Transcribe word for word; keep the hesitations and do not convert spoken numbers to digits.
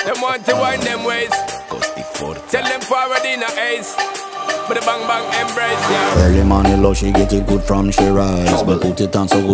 Them want to wind them ways. Tell them forward in a ace. But the bang bang embrace, yeah. Early morning love, she get it good from she rise. But put it on so good.